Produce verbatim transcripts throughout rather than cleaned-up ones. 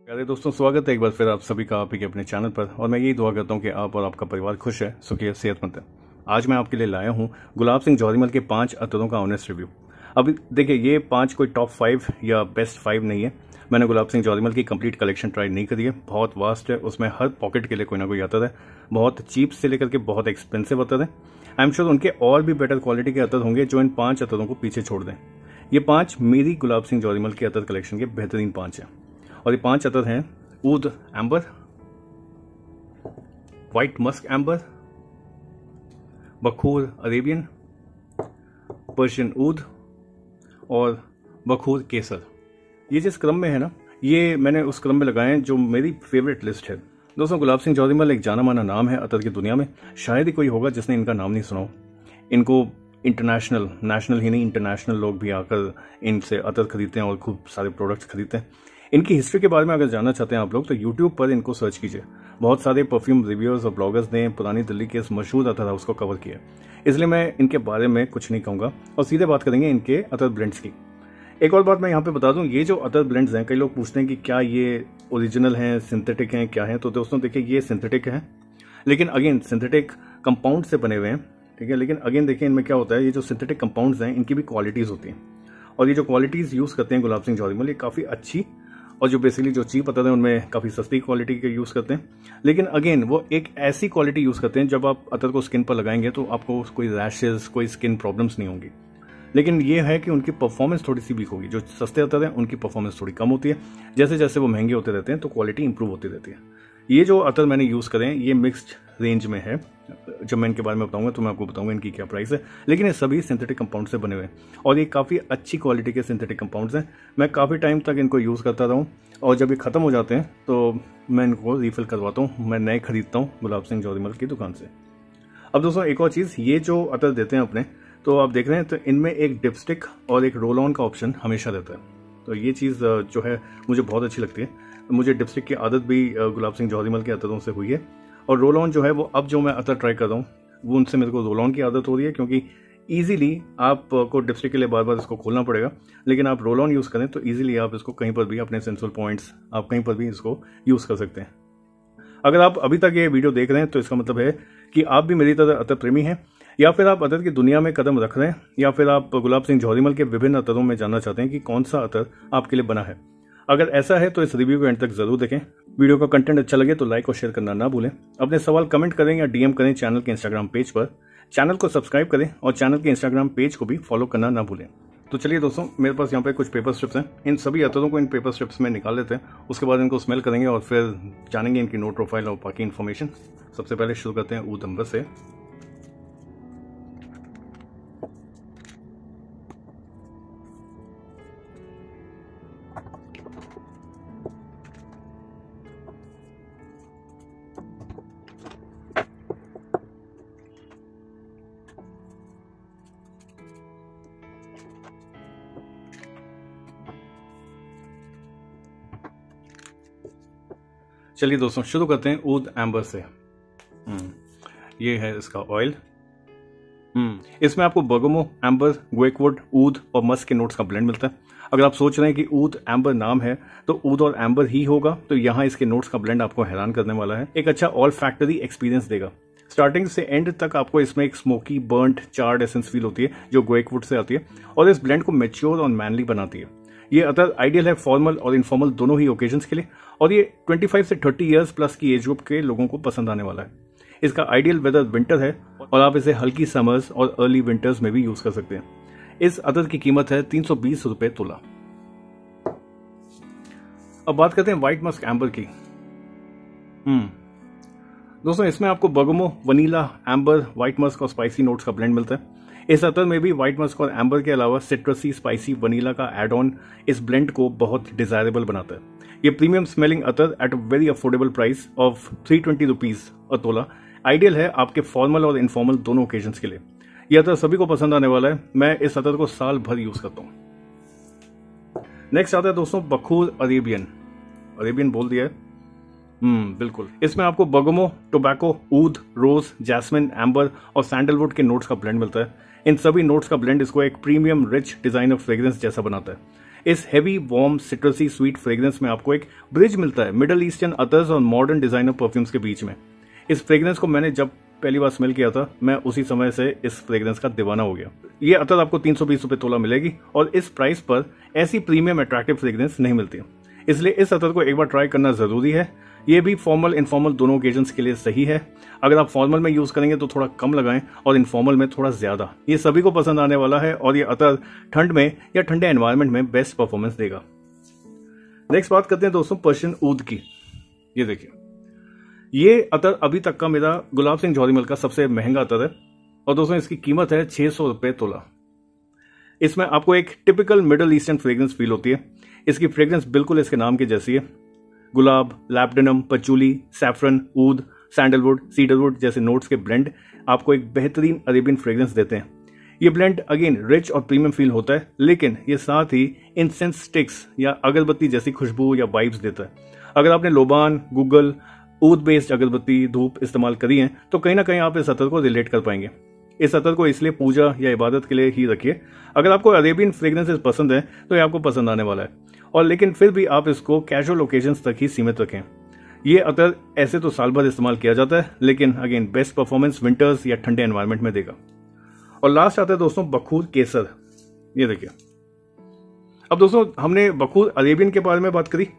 प्यारे दोस्तों, स्वागत है एक बार फिर आप सभी का आप ही के अपने चैनल पर। और मैं यही दुआ करता हूं कि आप और आपका परिवार खुश है, सुखी है, सेहतमंद है। आज मैं आपके लिए लाया हूं गुलाब सिंह जौहरीमल के पांच अतरों का ऑनेस्ट रिव्यू। अब देखिए, ये पांच कोई टॉप फाइव या बेस्ट फाइव नहीं है। मैंने गुलाब सिंह जौहरीमल की कंप्लीट कलेक्शन ट्राई नहीं करी है। बहुत वास्ट है, उसमें हर पॉकेट के लिए कोई ना कोई अतर है। बहुत चीप से लेकर के बहुत एक्सपेंसिव अतर है। आई एम श्योर उनके और भी बेटर क्वालिटी के अतर होंगे जो इन पांच अतरों को पीछे छोड़ दें। ये पांच मेरी गुलाब सिंह जौहरीमल के अतर कलेक्शन के बेहतरीन पांच हैं। और ये पांच अतर हैं ऊद एम्बर, व्हाइट मस्क एम्बर, बखूर अरेबियन, पर्शियन ऊद और बखूर केसर। ये जिस क्रम में है ना, ये मैंने उस क्रम में लगाए हैं जो मेरी फेवरेट लिस्ट है। दोस्तों, गुलाब सिंह जौहरीमल एक जाना माना नाम है अतर की दुनिया में। शायद ही कोई होगा जिसने इनका नाम नहीं सुना हो। इनको इंटरनेशनल, नेशनल ही नहीं इंटरनेशनल लोग भी आकर इनसे अतर खरीदते हैं और खूब सारे प्रोडक्ट्स खरीदते हैं। इनकी हिस्ट्री के बारे में अगर जानना चाहते हैं आप लोग तो यूट्यूब पर इनको सर्च कीजिए। बहुत सारे परफ्यूम रिव्यूअर्स और ब्लॉगर्स ने पुरानी दिल्ली के इस मशहूर अतर हाउस को कवर किया, इसलिए मैं इनके बारे में कुछ नहीं कहूंगा और सीधे बात करेंगे इनके अतर ब्लेंड्स की। एक और बात मैं यहाँ पे बता दूं, ये जो अतर ब्लेंड्स हैं, कई लोग पूछते हैं कि क्या ये ओरिजिनल हैं, सिंथेटिक हैं, क्या है। तो दोस्तों देखिए, ये सिंथेटिक हैं, लेकिन अगेन सिंथेटिक कंपाउंड से बने हुए हैं, ठीक है। लेकिन अगेन देखिए, इनमें क्या होता है, ये जो सिंथेटिक कंपाउंड्स हैं इनकी भी क्वालिटीज होती हैं। और ये जो क्वालिटीज यूज करते हैं गुलाब सिंह जौहरीमल, ये काफी अच्छी, और जो बेसिकली जो चीप अतर है उनमें काफी सस्ती क्वालिटी के यूज करते हैं। लेकिन अगेन वो एक ऐसी क्वालिटी यूज करते हैं जब आप अतर को स्किन पर लगाएंगे तो आपको कोई रैशेज, कोई स्किन प्रॉब्लम्स नहीं होंगी। लेकिन ये है कि उनकी परफॉर्मेंस थोड़ी सी वीक होगी। जो सस्ते अतर हैं उनकी परफॉर्मेंस थोड़ी कम होती है। जैसे जैसे वो महंगे होते रहते हैं तो क्वालिटी इंप्रूव होती रहती है। ये जो अतर मैंने यूज करे हैं ये मिक्स्ड रेंज में है। जब मैं इनके बारे में बताऊंगा तो मैं आपको बताऊंगा इनकी क्या प्राइस है। लेकिन ये सभी सिंथेटिक कंपाउंड से बने हुए हैं और ये काफी अच्छी क्वालिटी के सिंथेटिक कंपाउंड्स हैं। मैं काफी टाइम तक इनको यूज करता रहा हूँ और जब ये खत्म हो जाते हैं तो मैं इनको रिफिल करवाता हूँ। मैं नए खरीदता हूँ गुलाब सिंह जौहरीमल की दुकान से। अब दोस्तों, एक और चीज, ये जो अतर देते हैं अपने, तो आप देख रहे हैं तो इनमें एक डिपस्टिक और एक रोल ऑन का ऑप्शन हमेशा रहता है। तो ये चीज जो है मुझे बहुत अच्छी लगती है। मुझे डिपस्टिक की आदत भी गुलाब सिंह जौहरीमल के अतरों से हुई है और रोल ऑन जो है वो अब जो मैं अतर ट्राई कर रहा हूँ वो उनसे मेरे को रोल ऑन की आदत हो रही है, क्योंकि इजीली आपको डिपस्टिक के लिए बार बार इसको खोलना पड़ेगा। लेकिन आप रोल ऑन यूज करें तो इजीली आप इसको कहीं पर भी, अपने सेंसुअल पॉइंट्स, आप कहीं पर भी इसको यूज कर सकते हैं। अगर आप अभी तक ये वीडियो देख रहे हैं तो इसका मतलब है कि आप भी मेरी तरह अतर प्रेमी हैं, या फिर आप अतर की दुनिया में कदम रख रहे हैं, या फिर आप गुलाब सिंह जौहरीमल के विभिन्न अतरों में जानना चाहते हैं कि कौन सा अतर आपके लिए बना है। अगर ऐसा है तो इस रिव्यू को एंड तक जरूर देखें। वीडियो का कंटेंट अच्छा लगे तो लाइक और शेयर करना ना भूलें। अपने सवाल कमेंट करें या डीएम करें चैनल के इंस्टाग्राम पेज पर। चैनल को सब्सक्राइब करें और चैनल के इंस्टाग्राम पेज को भी फॉलो करना ना भूलें। तो चलिए दोस्तों, मेरे पास यहाँ पे कुछ पेपर स्ट्रिप्स हैं। इन सभी अतरों को इन पेपर स्ट्रिप्स में निकाल लेते हैं। उसके बाद इनको स्मेल करेंगे और फिर जानेंगे इनकी नोट प्रोफाइल और बाकी इन्फॉर्मेशन। सबसे पहले शुरू करते हैं ऊद एम्बर से। चलिए दोस्तों, शुरू करते हैं ऊद एम्बर से। हम्म ये है इसका ऑयल। हम्म इसमें आपको बर्गमो, एम्बर, गुएकवुड, ऊद और मस्क के नोट्स का ब्लेंड मिलता है। अगर आप सोच रहे हैं कि ऊद एम्बर नाम है तो ऊद और एम्बर ही होगा, तो यहाँ इसके नोट्स का ब्लेंड आपको हैरान करने वाला है। एक अच्छा ऑल फैक्टरी एक्सपीरियंस देगा। स्टार्टिंग से एंड तक आपको इसमें एक smoky, burned, charred essence feel होती है जो गुएकवुड से आती है और इस ब्लेंड को मैच्योर और मैनली बनाती है। ये अतर आइडियल है फॉर्मल और इनफॉर्मल दोनों ही ओकेजन्स के लिए, और ये पच्चीस से तीस इयर्स प्लस की एज ग्रुप के लोगों को पसंद आने वाला है। इसका आइडियल वेदर विंटर है और आप इसे हल्की समर्स और अर्ली विंटर्स में भी यूज कर सकते हैं। इस अतर की कीमत है तीन सौ बीस रुपए तोला। अब बात करते हैं व्हाइट मस्क एम्बर की। हम्म दोस्तों, इसमें आपको bergamot, vanilla, amber, white musk और स्पाइसी नोट्स का ब्लेंड मिलता है। इस अतर में भी व्हाइट मस्क और एम्बर के अलावा सिट्रसी, स्पाइसी, वनीला का एड ऑन इस ब्लेंड को बहुत डिजायरेबल बनाता है। ये प्रीमियम स्मेलिंग अतर at a very affordable price of three twenty rupees a तोला आइडियल है आपके फॉर्मल और इनफॉर्मल दोनों ओकेजन्स के लिए। यह अतर सभी को पसंद आने वाला है। मैं इस अतर को साल भर यूज करता हूं। नेक्स्ट आता है दोस्तों बखूर अरेबियन। अरेबियन बोल दिया है। हम्म बिल्कुल। इसमें आपको बर्गमो, टोबैको, ऊद, रोज, जैस्मिन, एम्बर और सैंडलवुड के नोट्स का ब्लेंड मिलता है। इन सभी नोट्स का ब्लेंड इसको एक प्रीमियम रिच डिजाइनर फ्रेग्रेंस जैसा बनाता है। इस heavy warm citrusy sweet fragrance में आपको एक ब्रिज मिलता है मिडल ईस्टर्न अतर्स और मॉडर्न डिजाइनर परफ्यूम्स के बीच में। इस फ्रेग्रेंस को मैंने जब पहली बार स्मेल किया था, मैं उसी समय से इस फ्रेग्रेंस का दीवाना हो गया। ये अतर आपको तीन सौ बीस रुपए तोला मिलेगी और इस प्राइस पर ऐसी प्रीमियम अट्रैक्टिव फ्रेग्रेंस नहीं मिलती, इसलिए इस अतर को एक बार ट्राई करना जरूरी है। ये भी फॉर्मल इनफॉर्मल दोनों ओकेजन्स के लिए सही है। अगर आप फॉर्मल में यूज करेंगे तो थोड़ा कम लगाएं और इनफॉर्मल में थोड़ा ज्यादा। ये सभी को पसंद आने वाला है और ये अतर ठंड में या ठंडे एनवायरनमेंट में बेस्ट परफॉर्मेंस देगा। नेक्स्ट बात करते हैं दोस्तों पर्शियन ऊद की। ये देखिए, ये अतर अभी तक का मेरा गुलाब सिंह जौहरीमल का सबसे महंगा अतर है और दोस्तों इसकी कीमत है छह सौ रुपए तोला। इसमें आपको एक typical middle eastern fragrance feel होती है। इसकी फ्रेग्रेंस बिल्कुल इसके नाम की जैसी है। गुलाब, लैब्डेनम, पचूली, सैफरन, ऊद, सैंडलवुड, सीडरवुड जैसे नोट्स के ब्लेंड आपको एक बेहतरीन अरेबियन फ्रेग्रेंस देते हैं। ये ब्लेंड अगेन रिच और प्रीमियम फील होता है, लेकिन ये साथ ही इंसेंस स्टिक्स या अगरबत्ती जैसी खुशबू या वाइब्स देता है। अगर आपने लोबान, गूगल, ऊद बेस्ड अगरबत्ती, धूप इस्तेमाल करी है तो कहीं ना कहीं आप इस अतर को रिलेट कर पाएंगे। इस अतर को इसलिए पूजा या इबादत के लिए ही रखिए। अगर आपको अरेबियन फ्रेग्रेंसेस पसंद है तो ये आपको पसंद आने वाला है, और लेकिन फिर भी आप इसको कैजुअल ओकेजन्स तक ही सीमित रखें। ये अतर ऐसे तो साल भर इस्तेमाल किया जाता है, लेकिन अगेन बेस्ट परफॉर्मेंस विंटर्स या ठंडे एनवायरनमेंट में देगा। और लास्ट आता है दोस्तों बखूर केसर। ये देखिए, अब दोस्तों हमने बखूर अरेबियन के बारे में बात करी।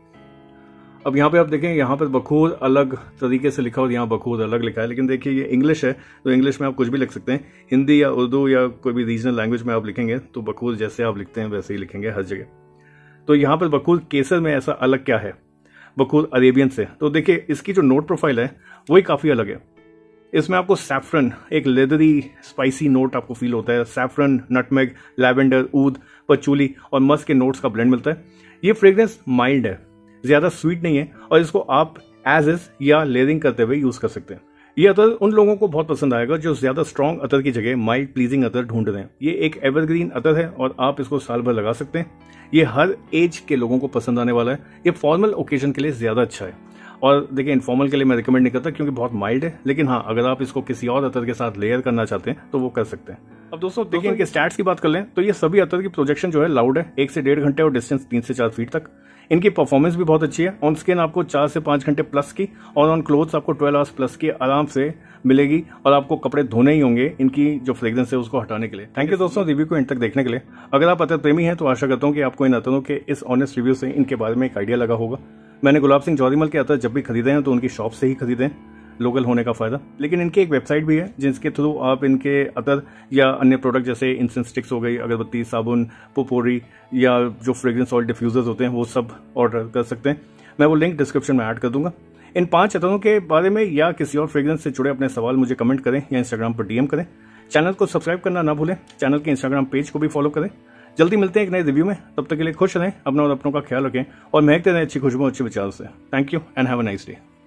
अब यहाँ पे आप देखें, यहाँ पर बखूर अलग तरीके से लिखा और यहाँ बखूर अलग लिखा है, लेकिन देखिए ये इंग्लिश है तो इंग्लिश में आप कुछ भी लिख सकते हैं। हिंदी या उर्दू या कोई भी रीजनल लैंग्वेज में आप लिखेंगे तो बखूर जैसे आप लिखते हैं वैसे ही लिखेंगे हर जगह। तो यहाँ पर बखूर केसर में ऐसा अलग क्या है बखूर अरेबियन से? तो देखिए इसकी जो नोट प्रोफाइल है वही काफी अलग है। इसमें आपको सैफरन, एक लेदरी स्पाइसी नोट आपको फील होता है। सैफरन, नटमेग, लैवेंडर, ऊद, पचूली और मस्क के नोट्स का ब्लेंड मिलता है। ये फ्रेग्रेंस माइल्ड है, ज्यादा स्वीट नहीं है और इसको आप एज इज या लेयरिंग करते हुए यूज कर सकते हैं। ये अतर उन लोगों को बहुत पसंद आएगा जो ज्यादा स्ट्रॉन्ग अतर की जगह माइल्ड प्लीजिंग अतर ढूंढ रहे हैं। ये एक एवरग्रीन अतर है और आप इसको साल भर लगा सकते हैं। ये हर एज के लोगों को पसंद आने वाला है। ये फॉर्मल ओकेजन के लिए ज्यादा अच्छा है, और देखिए इनफॉर्मल के लिए मैं रिकमेंड नहीं करता क्योंकि बहुत माइल्ड है, लेकिन हाँ अगर आप इसको किसी और अतर के साथ लेयर करना चाहते हैं तो वो कर सकते हैं। अब दोस्तों देखिए इनके स्टैट्स की बात कर लें तो ये सभी अतर की प्रोजेक्शन जो है लाउड है, एक से डेढ़ घंटे और डिस्टेंस तीन से चार फीट तक। इनकी परफॉर्मेंस भी बहुत अच्छी है। ऑन स्किन आपको चार से पांच घंटे प्लस की और ऑन क्लोथ्स आपको ट्वेल्व आवर्स प्लस की आराम से मिलेगी, और आपको कपड़े धोने ही होंगे इनकी जो फ्रेग्रेंस है उसको हटाने के लिए। थैंक यू दोस्तों रिव्यू को इन तक देखने के लिए। अगर आप अतर प्रेमी हैं तो आशा करता हूँ कि आपको इन अतरों के इस ऑनेस्ट रिव्यू से इनके बारे में एक आइडिया लगा होगा। मैंने गुलाब सिंह जौहरीमल के अतर जब भी खरीदे हैं तो उनकी शॉप से ही खरीदे हैं, लोकल होने का फायदा। लेकिन इनकी एक वेबसाइट भी है जिसके थ्रू आप इनके अतर या अन्य प्रोडक्ट जैसे इंसेंस स्टिक्स हो गई, अगरबत्ती, साबुन, पोपोरी या जो फ्रेग्रेंस ऑयल डिफ्यूजर्स होते हैं वो सब ऑर्डर कर सकते हैं। मैं वो लिंक डिस्क्रिप्शन में ऐड कर दूंगा। इन पांच अतरों के बारे में या किसी और फ्रेग्रेंस से जुड़े अपने सवाल मुझे कमेंट करें या इंस्टाग्राम पर डीएम करें। चैनल को सब्सक्राइब करना ना भूलें। चैनल के इंस्टाग्राम पेज को भी फॉलो करें। जल्दी मिलते हैं एक नए रिव्यू में, तब तक के लिए खुश रहें, अपना और अपनों का ख्याल रखें और महकते रहें अच्छी खुशबू अच्छे विचारों से। Thank you and have a nice day.